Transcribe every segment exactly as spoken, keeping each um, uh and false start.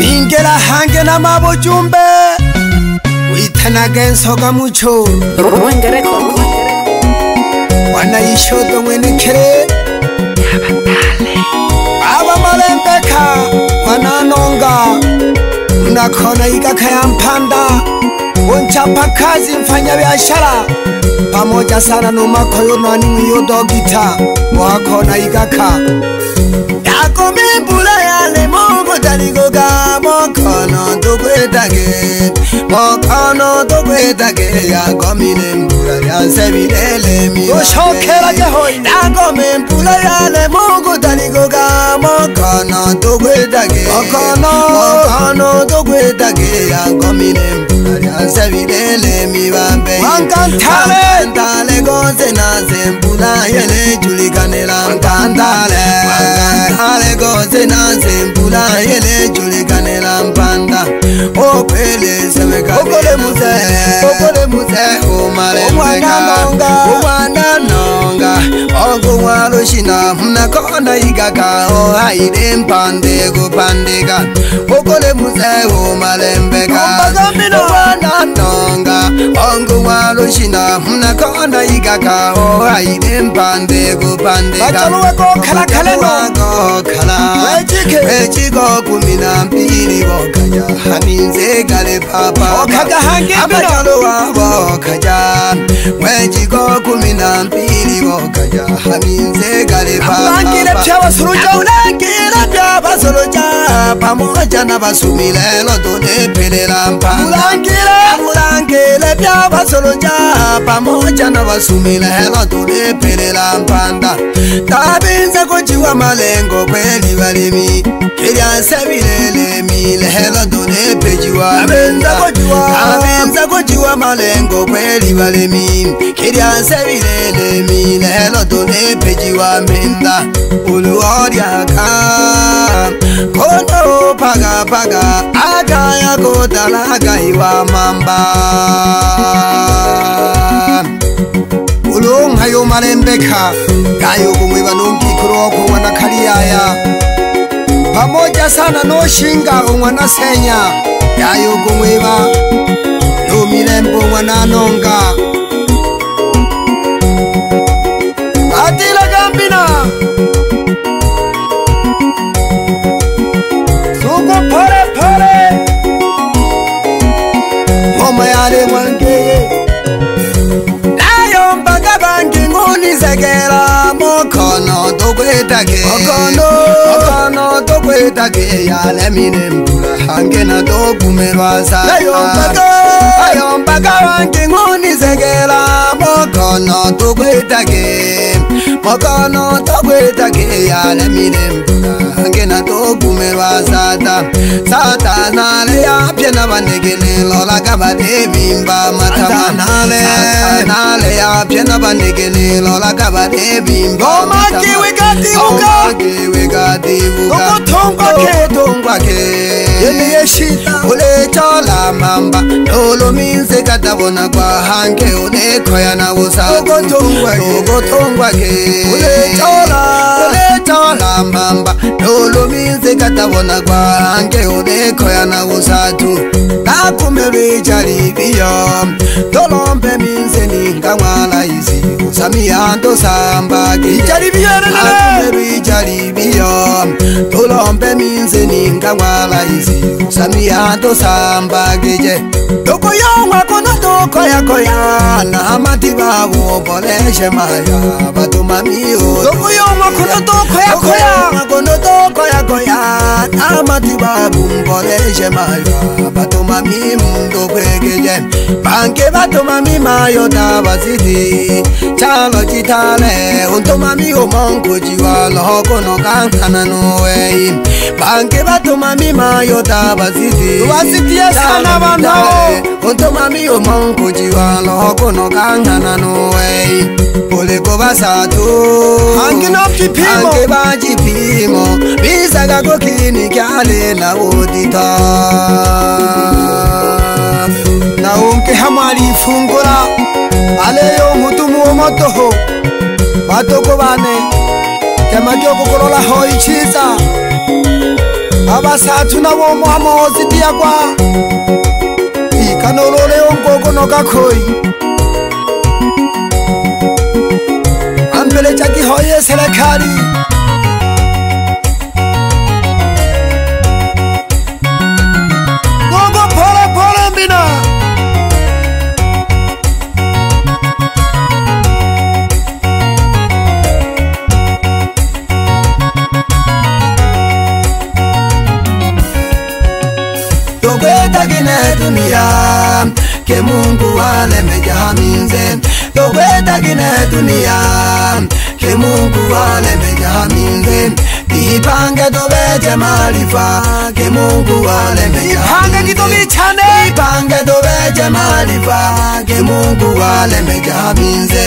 Ningela hange na mabojumbe Uitana gensoga mucho Wana ishodo mwene kere Aba malembeka Wana nonga Unakona igaka ya mpanda Unchapa kazi mfanya biashara pamoja sana numakoyo nani mwiyodo gita Mwakona igaka Yako mimbula yale mongo taligoga Mokono tukwetage Mokono tukwetage Yako minembula ya sebilele miwande Ushokera jehoi Yako mimbula yale mongo taligoga Mokono tukwetage Mokono Mokono tukwetage Yako minembula ya sebilele miwande Wankantale Wankantale goze na zembula Yele julikanela Wankantale Wankantale goze na zembula Yele julikanela mpanda Opele semeka Opele muze Opele muze Umale mpeka Umwana nonga Ogu walushina Mnakona igaka Ohaide mpande kupandika Opele muze Umale mpeka Umwana nonga Ogu walushina Mnakona igaka Ohaide mpande kupandika Bachaluwe ko kala kala no Kala Wechiko kumina mpili Wokaya Haminze gale papa Okaga hangi mbino Abachaluwa wokaya Wechiko kumina mpili Wokaya Haminze gale papa Ulangile pya wasuruja Ulangile pya wasuruja Pamoja na basumile Lodone pele lampa Ulangile Ulangile pya wasuruja Pamoja na basumile Lodone pele lampanda Tabinze kujiwa malengo kweli walimi Kiria sebilele mile hela done pejiwa Tabinze kujiwa Tabinze kujiwa malengo kweli walimi Kiria sebilele mile hela done pejiwa menda Uluodiaka Kono paga paga Aga ya kodalaga iwa mamba Ulung hayo malembeka Gayo kumwiba nungi kuroko wana kariaya Pamoja sana no shinga umwana senya Gayo kumwiba Numilembo wana nonga Atila gambina Suko pole pole Moma yale wange Segera mokono tokwetage mokono mokono tokwetage ya lemine mbula hange na dokumerwa sa ayombaga ayombaga wange ngoni segera mokono tokwetage mokono tokwetage ya lemine mbula hange na dokumerwa sata sata nale ya piena bandegele lola kabade bimba matama nale nale ya piena bandegele lola kabade bimba Oma kiwe gati uka Oma kiwe gati uka Toko tongwa ke tongwa ke Yeni yeshita Ule chola mamba Lolo minse katabona kwa hanke Ule koya na usa Toko tongwa ke Toko tongwa ke Ule chola Ule chola mamba Lolo minse katabona kwa hanke Ule koya na usa tu Takumeri jari biyo Tolompe minse ninga wala isi Usamiando samba Ijari biyo Takumeri jari biyo Tolompe minse ninga wala isi Usamiando samba Gije Toko yongwa kono toko ya koya Na amati babu poleshe maya Batuma miyo Toko yongwa kono toko ya koya Kono toko ya koya Na amati babu poleshe maya Batuma mi mundo kwegeje Banke batuma mi mayo tabasiti Chalo chitale Untuma mi umongo jiwa Loko no kankana nuwe Banke batuma mi mayo tabasiti Wasiti ya sana banao Untuma mi umongo jiwa Loko no kankana nuwe Ule kubasatu Hangi no kipimo Hangi baji pimo Bisaga kukini kiale na udita Na unke hamari fungura Aleyo mutumu omotoho Batoko bane Kema joko korola hoi chiza abasathu nabo mohamozi diakwa ikanolole ongoko nokakhoyi ambele chaki hoye serikali gogo pole pole mbina Togwetagine dunia ke Mungu alemejaminze Togwetagine dunia ke Mungu alemejaminze Ipange dobeje marifa ke Mungu alemejaminze Ipange kidobi chane Ipange dobeje marifa ke Mungu alemejaminze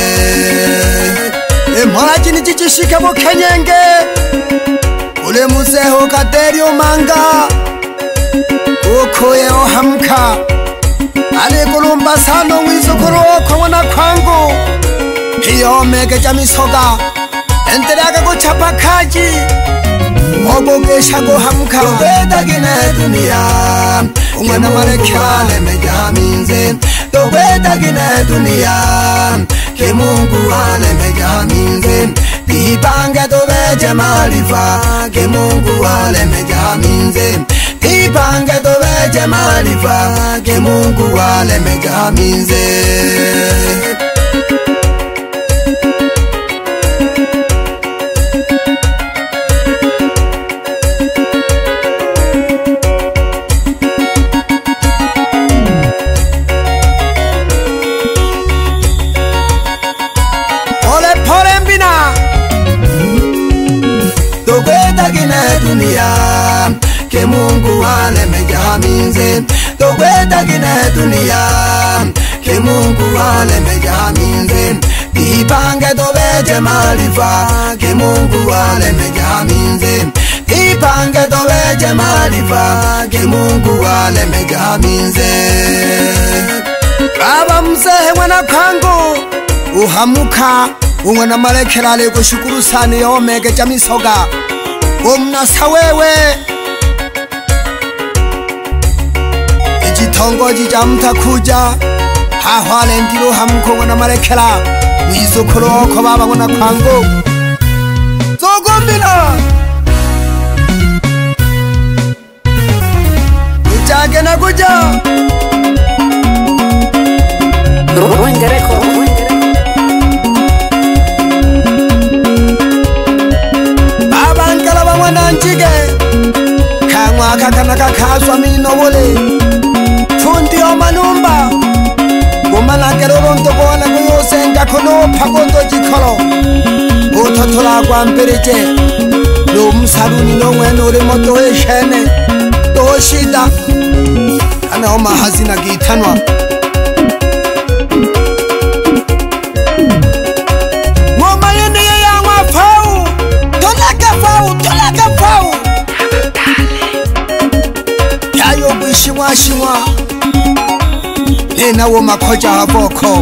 E mwana chini chichishike mo kenyenge Ule museho katerio manga Ukoye ohamka Ali kulumba sano wizukuru okongona kwangu Hiyo mege jamisoga Enterega kuchapa kaji Obogesha kuhamka Togwetagine dunia Umwana marekale mejaminze Togwetagine dunia Ke Mungu ale mejaminze Ipange dobeje marifa Ke Mungu ale mejaminze Ipange dobeje marifa Ke Mungu ale mejaminze Pole pole mbina Togwetagine dunia Ke Mungu alemejaminze Togwetagine dunia Ke Mungu alemejaminze Ipange dobeje marifa Ke Mungu alemejaminze Ipange dobeje marifa Ke Mungu alemejaminze Baba mzehe mwana kwangu Uhamuka Umwana marekerale kushukuru sana yomege jamisoga Umnasa wewe Ijitongoji jamta kuja Hahwale ndiro hamuko mwana marekera Wizukuru oko baba mwana kwangu Zogombina Ujage na kuja Wengereko Abankala ba mwana njige Kangwa kakana kakaswa minobole Fundi omanumba Gumalakero ronto kuwana kuyosenga kono pagondo jikolo Utotola kwa mpereje Lumsaluni nongweno ule moto eshene Toshida Kana oma hazina gitanwa Ngoma yende ya wafau Tolaka fau, tolaka fau Yayo kuishimwa shimwa Ena wo makoja haboko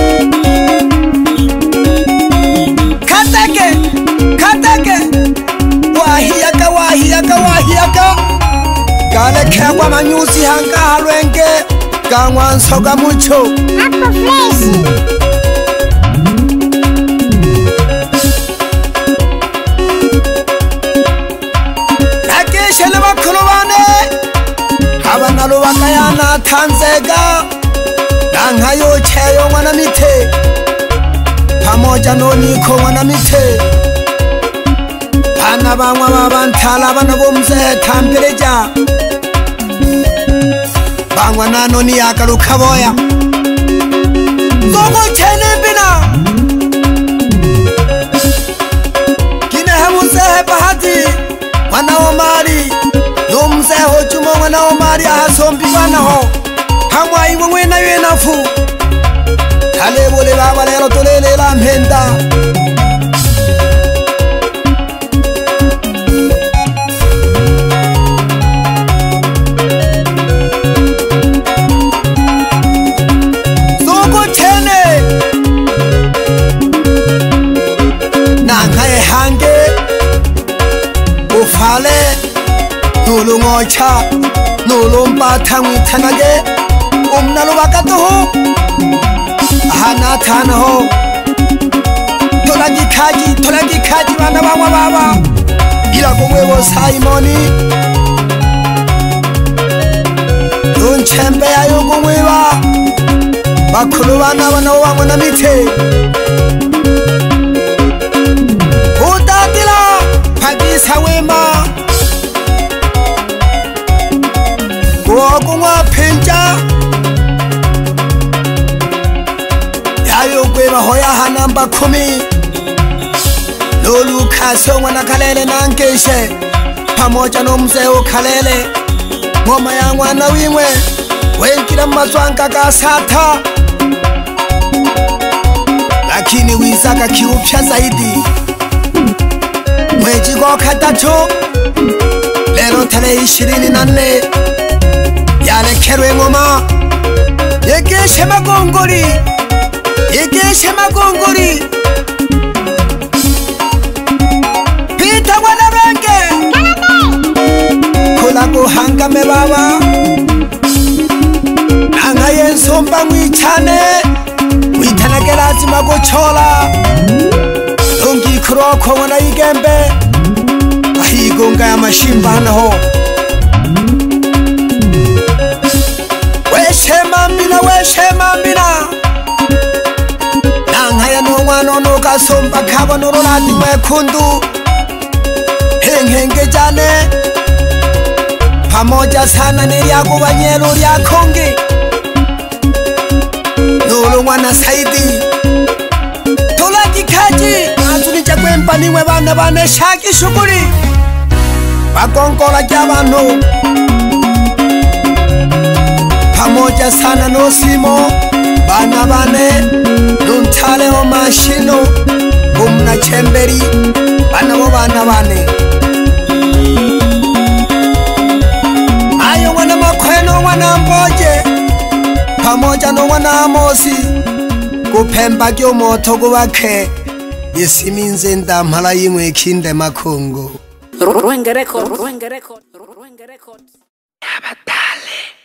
Katake, katake Wahiyaka, wahiyaka, wahiyaka Kale kengwa manyusi hanga halwenge Kangwa nsoga mucho Hapo freshi Nakishele bakulubane Habana lubaka yana tanzega Nanga yocheyo mwana mite Pamoja noniko mwana mite Pana bangwa babantala bana bomze tampereja Bangwa nano ni yakaruka boya Zogo chene bina Kine hamuzehe bahati Mwana omari Yomzehe hojumo mwana omari ahasombi bana ho Hamwa iwe mwena yuena fu Talebole baba lero tolele la mpenda Zogo chene Nangaye hange Ufale nulungocha nulumpatha ngithanake umnalo bakatoho hana thanaho thola dikhaji thola dikhaji bana bangwa baba ila kongwe bo Simoni unchembe ayo kongwe ba bakhulu bana bana wangwe na mithe utatila phakisa wema kongwa phenja yayo kweba hoya hanamba kumi lolu khaso ngwana khalele nankeshe pamoja nomzee okhalele ngoma ya ngwana wingwe wenkila mazwanka kasatha lakini wisaka kiupya zaidi mwezi kwa katatu lero tarehe ishirini na nne yalekerwe ngoma yegeshe magongori yegeshe magongori pita ngwana benge kula kuhangame baba nanga yensomba ngwichane ngwithanake lazima kuchola longi kuroko ngwana igembe ahigonga ya mashimbanaho weshema mbina weshema mbina nangaya nongwana noka somba khaba norolati mwekhundu hengenge jane pamoja sana niliyako banyelo lyakhongi nolongwana Saidi thola dikhaji azunija kwempa nimwe bana bane shaki shukuri bakonkola kyabanu pamoja sana nosimo bana bane nunthale omashino umna chemberi bana bo bana bane ayo ngwana makhweno ngwana mboje pamoja no ngwana Amosi kuphemba kyo motho kubakhe yesiminze ndamhala yimwe khinde makhongo Rwenge record Rwenge record Rwenge record Abadale